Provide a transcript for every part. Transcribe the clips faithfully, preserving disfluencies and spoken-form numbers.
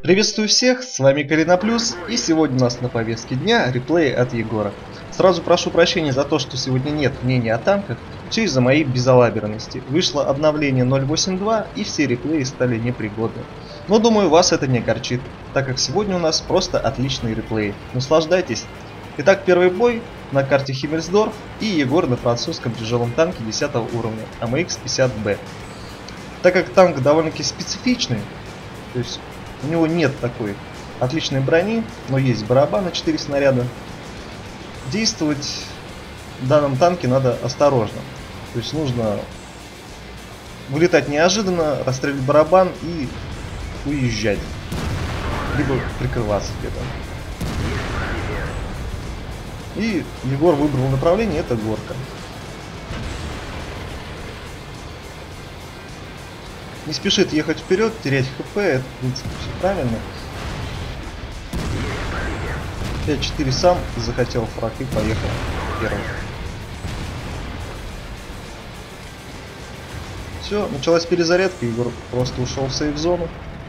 Приветствую всех, с вами Карина Плюс, и сегодня у нас на повестке дня реплей от Егора. Сразу прошу прощения за то, что сегодня нет мнения о танках, все из-за моей безалаберности. Вышло обновление ноль восемь два, и все реплеи стали непригодны. Но думаю, вас это не огорчит, так как сегодня у нас просто отличные реплеи. Наслаждайтесь! Итак, первый бой на карте Химмельсдорф, и Егор на французском тяжелом танке десятого уровня А М Х пятьдесят Б. Так как танк довольно-таки специфичный, то есть у него нет такой отличной брони, но есть барабан на четыре снаряда. Действовать в данном танке надо осторожно. То есть нужно вылетать неожиданно, расстрелять барабан и уезжать. Либо прикрываться где-то. И Егор выбрал направление, это горка. Не спешит ехать вперед, терять ХП, это в принципе все правильно. пять четыре сам захотел фраг и поехал первым. Все, началась перезарядка, Егор просто ушел в сейф-зону.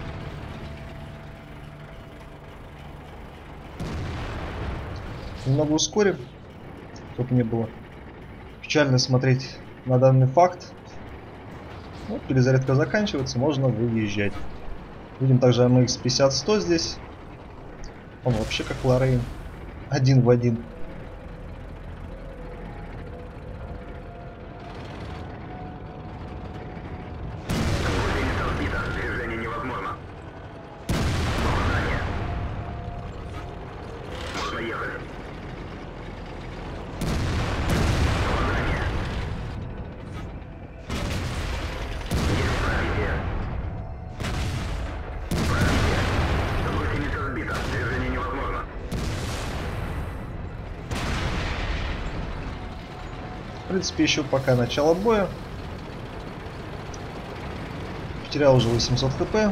Немного ускорим, чтобы не было печально смотреть на данный факт. Вот, перезарядка заканчивается, можно выезжать. Видим также А М Х пятьдесят сто здесь. Он вообще как Лоррейн. Один в один. В принципе, еще пока начало боя. Потерял уже восемьсот хп.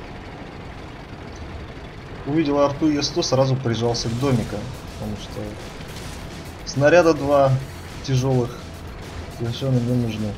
Увидел арту Е сто, сразу прижался к домикам, потому что снаряда два тяжелых совершенно не нужны.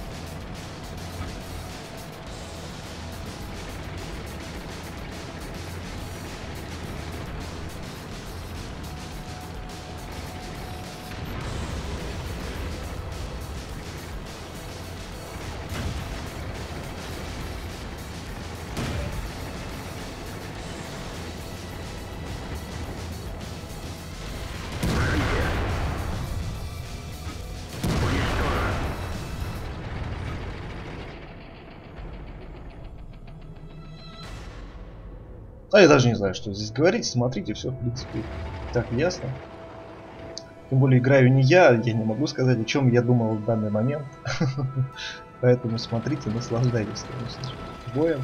А я даже не знаю, что здесь говорить. Смотрите, все в принципе так ясно. Тем более играю не я, я не могу сказать, о чем я думал в данный момент. Поэтому смотрите, наслаждайтесь, конечно же, боем.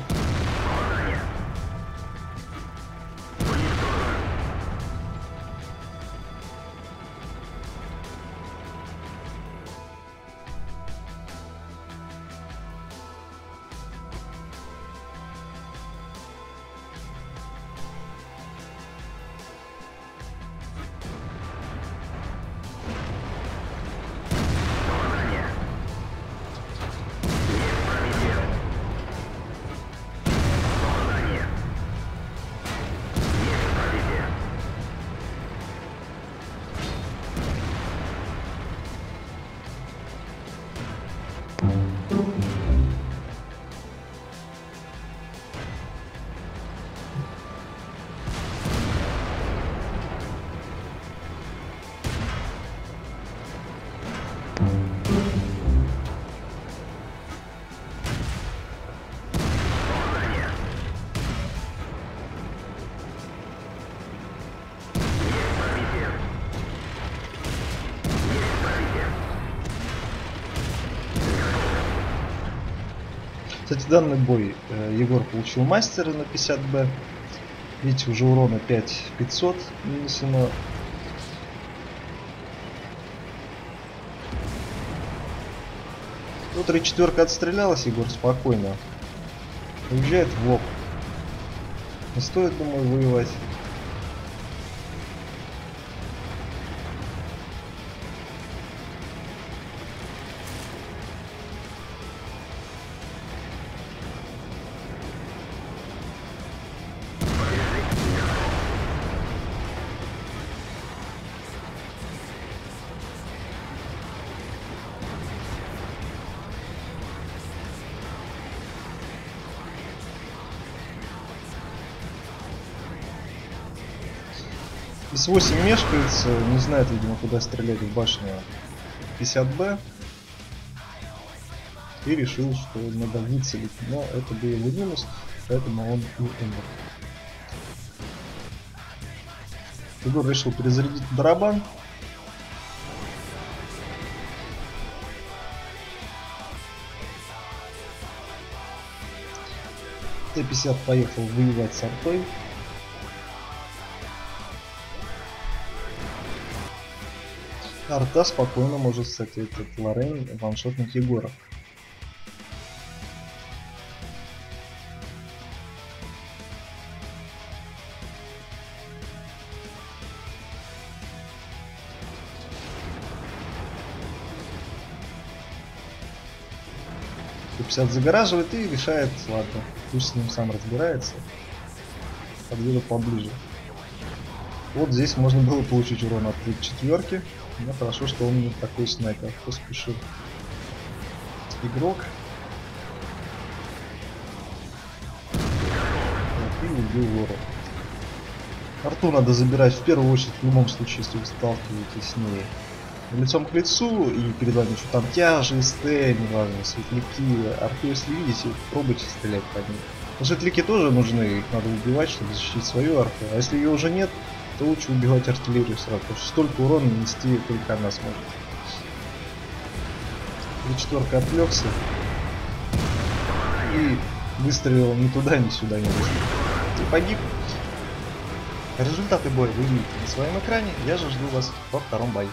Кстати, данный бой э, Егор получил мастера на пятьдесят Б. Видите, уже урона пять пятьсот нанесено. Ну, три четверка отстрелялась, Егор спокойно уезжает в лоб. Не стоит, думаю, воевать. эс восемь мешкается, не знает, видимо, куда стрелять в башню пятьдесят бэ. И решил, что надо выцелить, но это был его минус, поэтому он и умер. Егор решил перезарядить барабан. Т пятьдесят поехал воевать с артой. Арта спокойно может, кстати, этот Лорейн ваншотнуть Егора. Т пятьдесят загораживает и решает, ладно, пусть с ним сам разбирается. Подведу поближе. Вот здесь можно было получить урон от четверки. Но хорошо, что он не такой снайпер, поспешил. Игрок. И убил вора. Арту надо забирать в первую очередь в любом случае, если вы сталкиваетесь с ней лицом к лицу, и перед вами что там тяжи, сте, неважно, светляки. Арту, если видите, пробуйте стрелять по ним. Светляки тоже нужны, их надо убивать, чтобы защитить свою арту. А если ее уже нет, то лучше убивать артиллерию сразу, потому что столько урона нанести только она сможет. И четверка отвлекся и выстрелил ни туда, ни сюда, не выстрелил. И погиб. Результаты боя вы видите на своем экране. Я же жду вас во втором бою.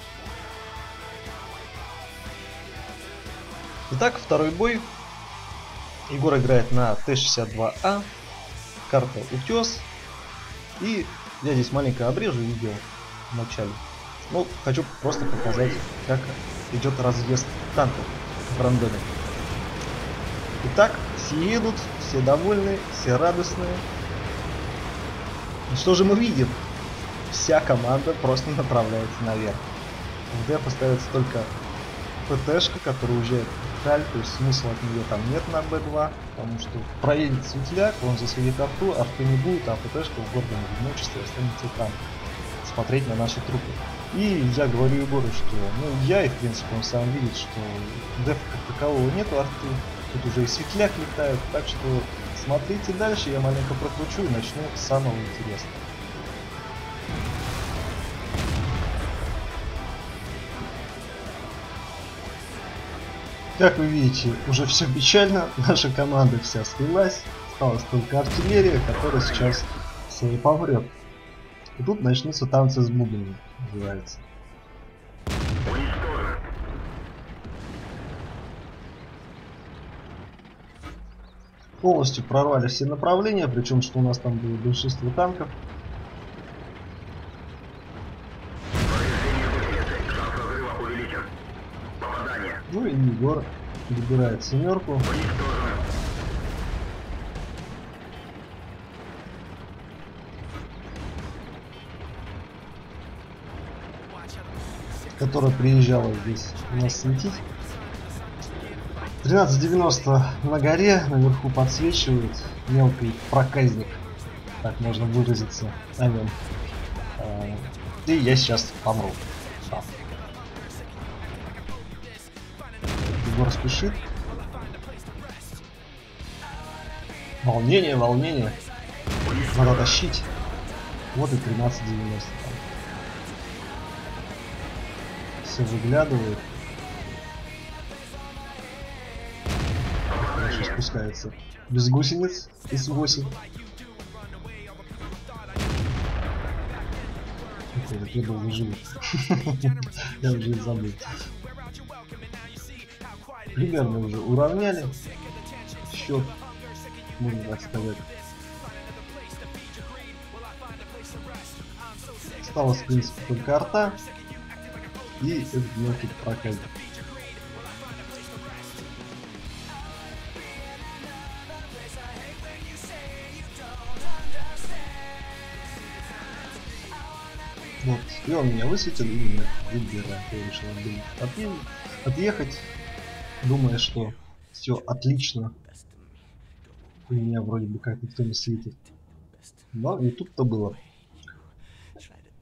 Итак, второй бой. Егор играет на Т шестьдесят два А. Карта Утес. И я здесь маленько обрежу видео в начале. Ну, хочу просто показать, как идет разъезд танков в рандоме. Итак, все едут, все довольны, все радостные. И что же мы видим? Вся команда просто направляется наверх. В Д поставится только ПТшка, которая уезжает в Халь, то есть смысла от нее там нет на Б два, потому что проедет светляк, он засветит арту, арты не будет, а ПТшка в гордом одиночестве останется там смотреть на наши трупы. И я говорю Егору, что ну я и в принципе он сам видит, что дефа как такового нету арты, тут уже и светляк летает, так что смотрите дальше, я маленько прокручу и начну с самого интересного. Как вы видите, уже все печально, наша команда вся слилась, осталась только артиллерия, которая сейчас все и помрет. И тут начнутся танцы с бубнами, называется. Полностью прорвали все направления, причем что у нас там было большинство танков. Ну и Егор выбирает семерку. Которая приезжала здесь у нас светить. тринадцать девяносто на горе, наверху подсвечивает. Мелкий проказник, так можно выразиться о нем. И я сейчас помру. Да. Егор спешит. Волнение, волнение. Надо тащить. Вот и тринадцать девяносто. Все выглядывает. Хорошо спускается. Без гусениц. эс восемь. Я был выживет. Я уже забыл. Примерно уже уравняли счет, можно так сказать. Осталось в принципе только арта и этот мелкий проказник. Вот, и он меня высветил, и меня выбирает. Я решил отъехать, отъехать, думая, что все отлично. У меня вроде бы как никто не светит. Но и тут-то было.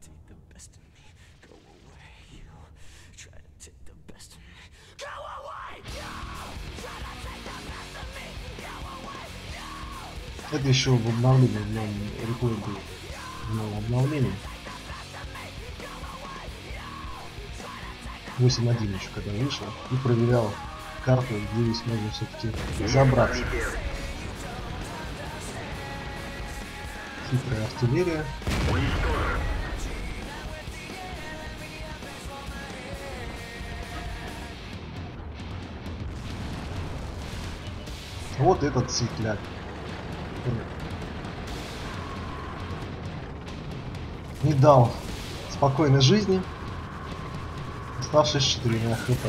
Это еще в обновлении, в новом реплей был, в новом обновлении. восемь точка один еще когда вышел и проверял карту, где здесь можно все-таки забраться. Хитрая артиллерия. Вот этот светляк. Не дал спокойной жизни, оставшись четырьмя хп.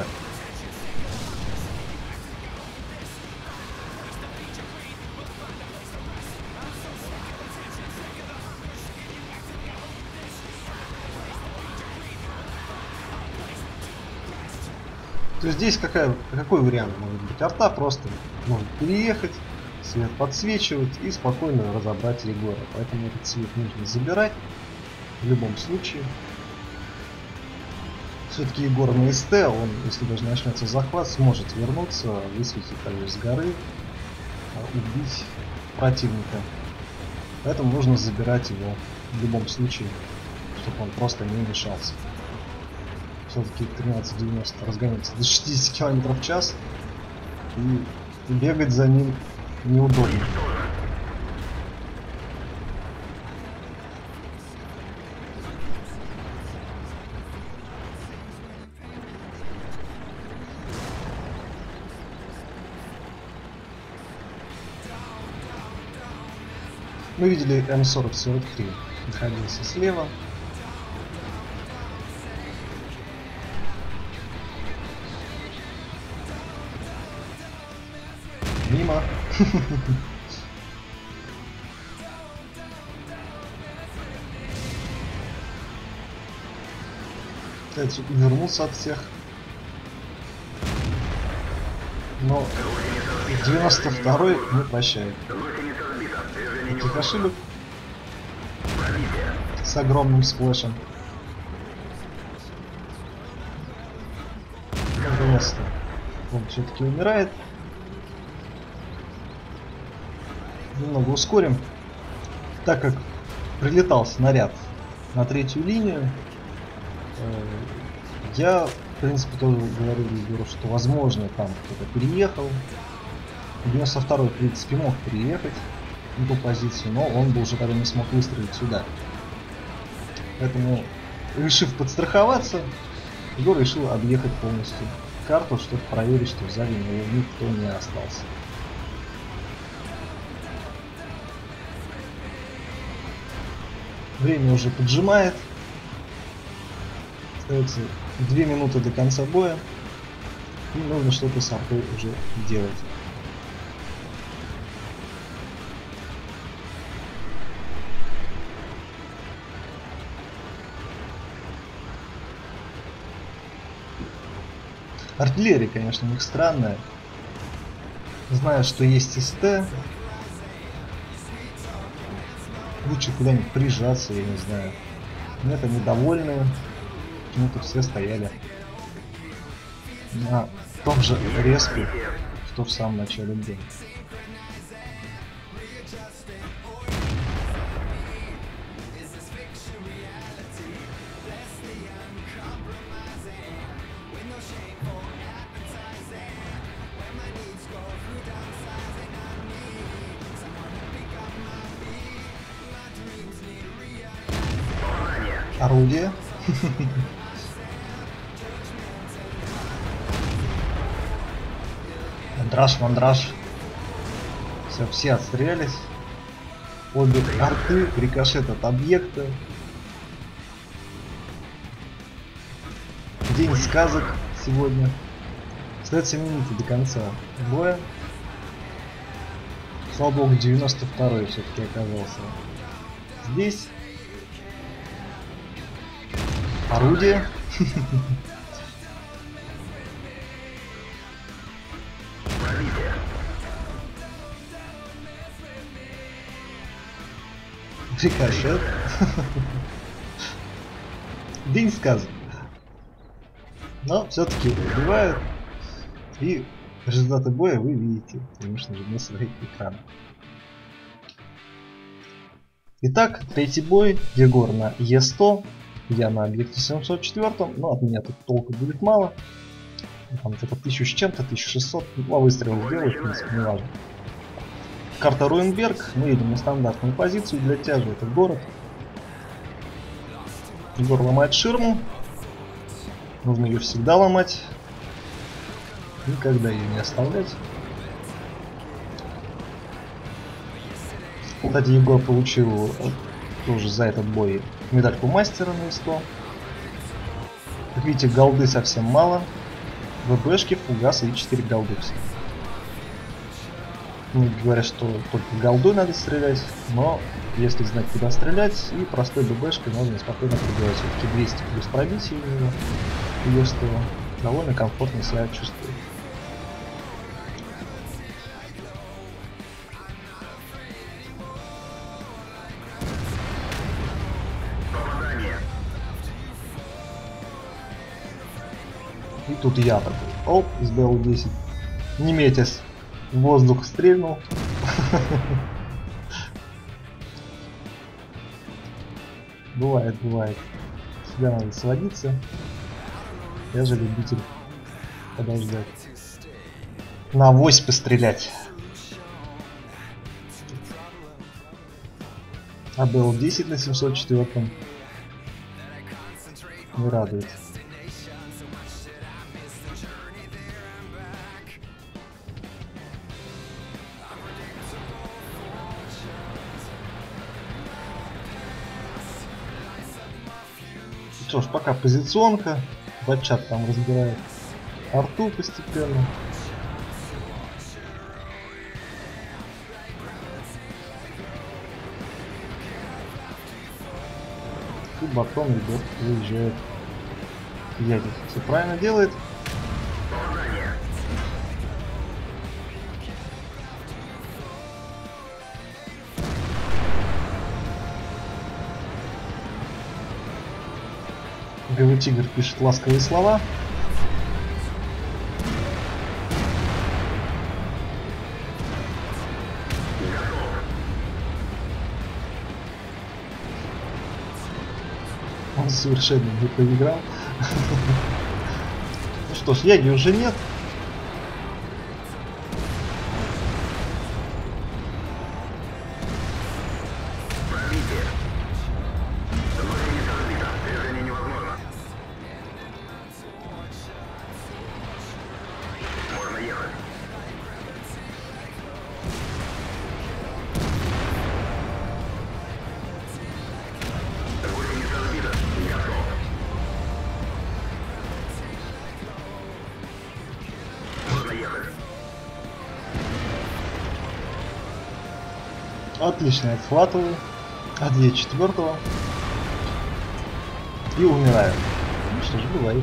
То есть здесь какая, какой вариант может быть? Арта просто может переехать, свет подсвечивать и спокойно разобрать Егора. Поэтому этот свет нужно забирать в любом случае. Все-таки Егор на СТ, он, если даже начнется захват, сможет вернуться, высветить также с горы, убить противника. Поэтому нужно забирать его в любом случае, чтобы он просто не мешался. Все-таки тринадцать девяносто разгоняется до шестидесяти километров в час, и бегать за ним неудобно. Мы видели эм сорок сорок три, находился слева. Мимо. Пытается увернуться от всех. Но девяносто второй не прощает. Таких ошибок с огромным сплэшем. Наконец-то он все-таки умирает. Немного ускорим, так как прилетал снаряд на третью линию. Я, в принципе, тоже говорил Егору, что возможно там кто-то переехал. девяносто второй, в принципе, мог переехать на ту позицию, но он бы уже тогда не смог выстрелить сюда. Поэтому, решив подстраховаться, Егор решил объехать полностью карту, чтобы проверить, что сзади него никто не остался. Время уже поджимает. Остается две минуты до конца боя. И нужно что-то с артой уже делать. Артиллерия, конечно, у них странная. Знаю, что есть СТ. Лучше куда-нибудь прижаться, я не знаю. Но это недовольные. Почему-то все стояли на том же респе, что в самом начале боя. Орудие. Мандраж, мандраж. Все, все отстрелялись. Обе арты, рикошет от объекта. День сказок сегодня. Остается минуты до конца боя. Слава богу, девяносто второй все-таки оказался здесь. Орудие. Рикошет. День сказок. Но все-таки убивают. И результаты боя вы видите, конечно же, на своих экранах. Итак, третий бой. Егор на Е сто, я на объекте семьсот четыре, но от меня тут толку будет мало. Там где-то тысячу с чем-то, тысяча шестьсот, два выстрела сделаю, в принципе, не важно. Карта Руинберг, мы едем на стандартную позицию, для тяжи это город. Егор ломает ширму, нужно ее всегда ломать, никогда ее не оставлять. Кстати, Егор получил тоже за этот бой медальку мастера на сто. Как видите, голды совсем мало. ВБшки, фугасы и четыре голды. Многие говорят, что только голдой надо стрелять, но если знать, куда стрелять, и простой ББшкой можно спокойно пробивать. Все-таки двести плюс пробитие у него, ее что довольно комфортно себя чувствует. И тут я такой, оп, с Б Л десять, не метясь, в воздух стрельнул. Бывает, бывает. Всегда надо сводиться. Я же любитель подождать. На авось пострелять. А Б Л десять на семьсот четыре не радует. Что ж, пока позиционка, Батчат там разбирает арту постепенно. И батон, ребят, выезжает. Ядет. Все правильно делает. Белый тигр пишет ласковые слова. Он совершенно не проиграл. Ну что ж, яги уже нет. Отлично, отхватываю. А две четвертого. И умираю. Ну что ж, бывает.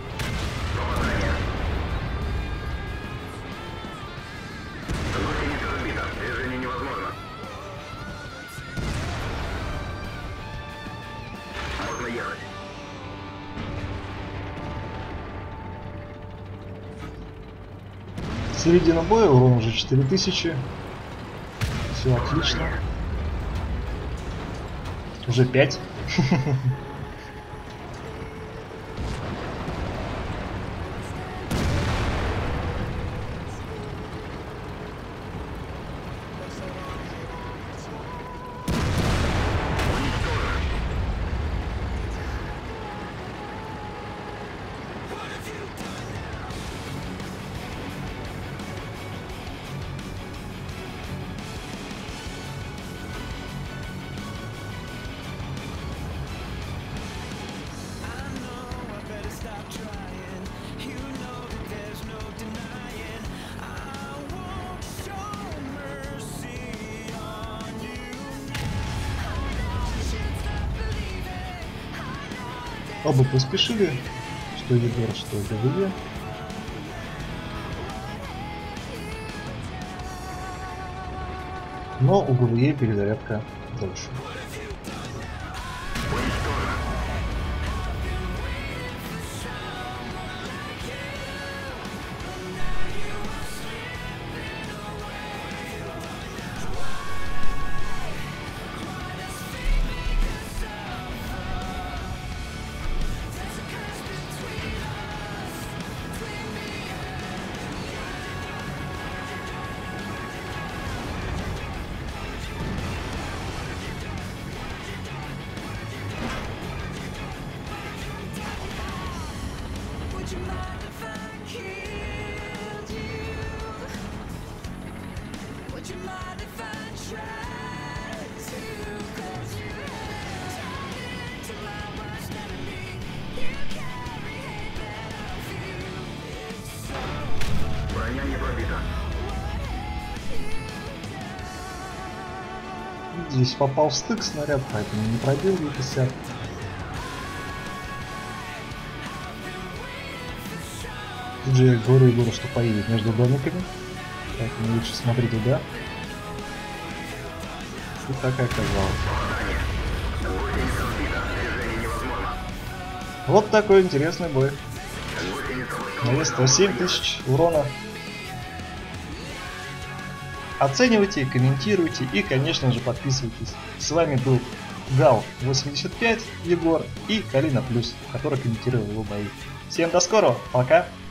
Середина боя, урон уже четыре тысячи. Все отлично. Уже пять. Оба поспешили, что Егор, что ГВЕ. Но у ГВЕ перезарядка дольше. Здесь попал в стык снаряд, поэтому не пробил Ю пятьдесят. Тут же я говорю Егору, что поедет между домиками. Поэтому лучше смотри туда. И так и оказалось. Вот такой интересный бой. На сто семь тысяч урона. Оценивайте, комментируйте и, конечно же, подписывайтесь. С вами был Гал восемьдесят пять Егор и Калина Плюс, который комментировал его бои. Всем до скорого, пока!